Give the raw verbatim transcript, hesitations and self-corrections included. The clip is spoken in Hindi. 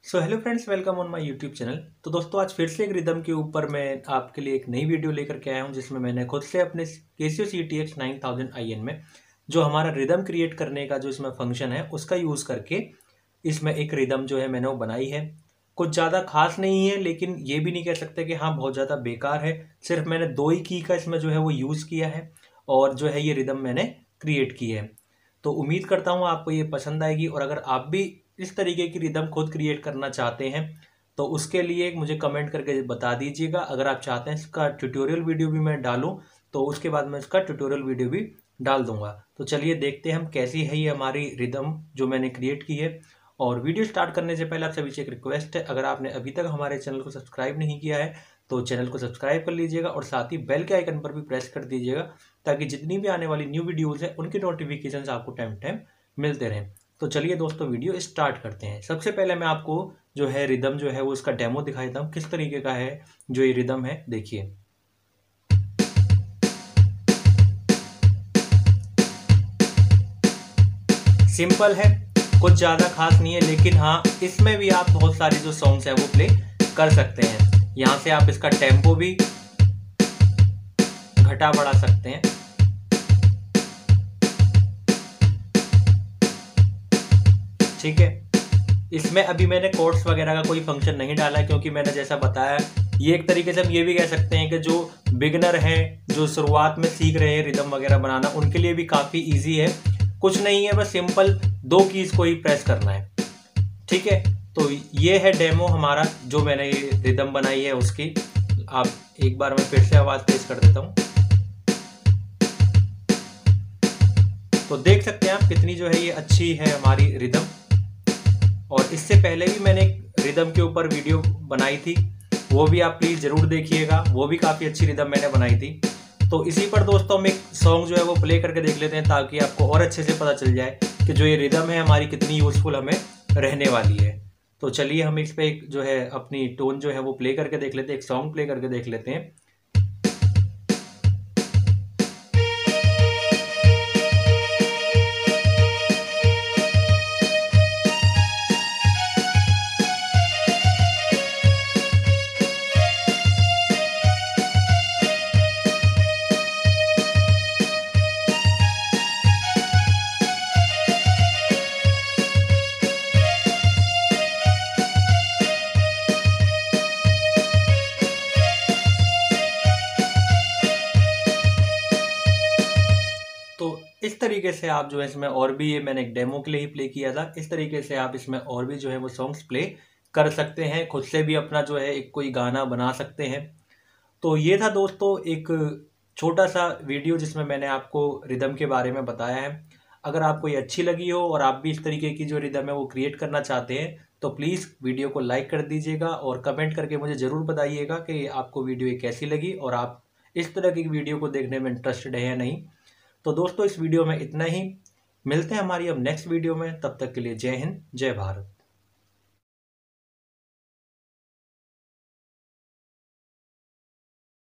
So hello friends, welcome on my YouTube channel. तो दोस्तों, आज फिर से एक रिदम के ऊपर मैं आपके लिए एक नई वीडियो लेकर के आया हूं, जिसमें मैंने खुद से अपने Casio C T X nine thousand I N में जो हमारा रिदम क्रिएट करने का जो इसमें फंक्शन है उसका यूज़ करके इसमें एक रिदम जो है मैंने वो बनाई है। कुछ ज़्यादा खास नहीं है, लेकिन ये भी नहीं कह सकते कि हाँ बहुत ज़्यादा बेकार है। सिर्फ मैंने दो ही की का इसमें जो है वो यूज़ किया है और जो है ये रिदम मैंने क्रिएट की है। तो उम्मीद करता हूँ आपको ये पसंद आएगी, और अगर आप भी इस तरीके की रिदम खुद क्रिएट करना चाहते हैं तो उसके लिए मुझे कमेंट करके बता दीजिएगा। अगर आप चाहते हैं इसका ट्यूटोरियल वीडियो भी मैं डालूं तो उसके बाद मैं इसका ट्यूटोरियल वीडियो भी डाल दूंगा। तो चलिए देखते हैं हम कैसी है ये हमारी रिदम जो मैंने क्रिएट की है। और वीडियो स्टार्ट करने से पहले आप सभी से एक रिक्वेस्ट है, अगर आपने अभी तक हमारे चैनल को सब्सक्राइब नहीं किया है तो चैनल को सब्सक्राइब कर लीजिएगा और साथ ही बेल के आइकन पर भी प्रेस कर दीजिएगा, ताकि जितनी भी आने वाली न्यू वीडियोज़ हैं उनकी नोटिफिकेशन आपको टाइम टाइम मिलते रहें। तो चलिए दोस्तों, वीडियो स्टार्ट करते हैं। सबसे पहले मैं आपको जो है रिदम जो है वो इसका डेमो दिखा देता हूँ किस तरीके का है जो ये रिदम है। देखिए, सिंपल है, कुछ ज़्यादा खास नहीं है, लेकिन हाँ इसमें भी आप बहुत सारे जो सॉन्ग्स हैं वो प्ले कर सकते हैं। यहाँ से आप इसका टेम्पो भी घटा बढ़ा सकते हैं। ठीक है, इसमें अभी मैंने कोर्ड्स वगैरह का कोई फंक्शन नहीं डाला है, क्योंकि मैंने जैसा बताया ये एक तरीके से हम ये भी कह सकते हैं कि जो बिगनर हैं, जो शुरुआत में सीख रहे हैं रिदम वगैरह बनाना, उनके लिए भी काफ़ी इजी है। कुछ नहीं है, बस सिंपल दो कीज को ही प्रेस करना है। ठीक है, तो ये है डेमो हमारा जो मैंने ये रिदम बनाई है उसकी। आप एक बार मैं फिर से आवाज़ तेज कर देता हूँ तो देख सकते हैं आप कितनी जो है ये अच्छी है हमारी रिदम। और इससे पहले भी मैंने एक रिदम के ऊपर वीडियो बनाई थी, वो भी आप प्लीज़ ज़रूर देखिएगा, वो भी काफ़ी अच्छी रिदम मैंने बनाई थी। तो इसी पर दोस्तों हम एक सॉन्ग जो है वो प्ले करके देख लेते हैं, ताकि आपको और अच्छे से पता चल जाए कि जो ये रिदम है हमारी कितनी यूज़फुल हमें रहने वाली है। तो चलिए हम इस पर एक जो है अपनी टोन जो है वो प्ले करके देख लेते हैं, एक सॉन्ग प्ले करके देख लेते हैं। तो इस तरीके से आप जो है इसमें और भी, ये मैंने एक डेमो के लिए ही प्ले किया था, इस तरीके से आप इसमें और भी जो है वो सॉन्ग्स प्ले कर सकते हैं, खुद से भी अपना जो है एक कोई गाना बना सकते हैं। तो ये था दोस्तों एक छोटा सा वीडियो जिसमें मैंने आपको रिदम के बारे में बताया है। अगर आपको ये अच्छी लगी हो और आप भी इस तरीके की जो रिदम है वो क्रिएट करना चाहते हैं तो प्लीज़ वीडियो को लाइक कर दीजिएगा और कमेंट करके मुझे ज़रूर बताइएगा कि आपको वीडियो ये कैसी लगी और आप इस तरह की वीडियो को देखने में इंटरेस्टेड है या नहीं। तो दोस्तों, इस वीडियो में इतना ही। मिलते हैं हमारी अब नेक्स्ट वीडियो में, तब तक के लिए जय हिंद, जय भारत।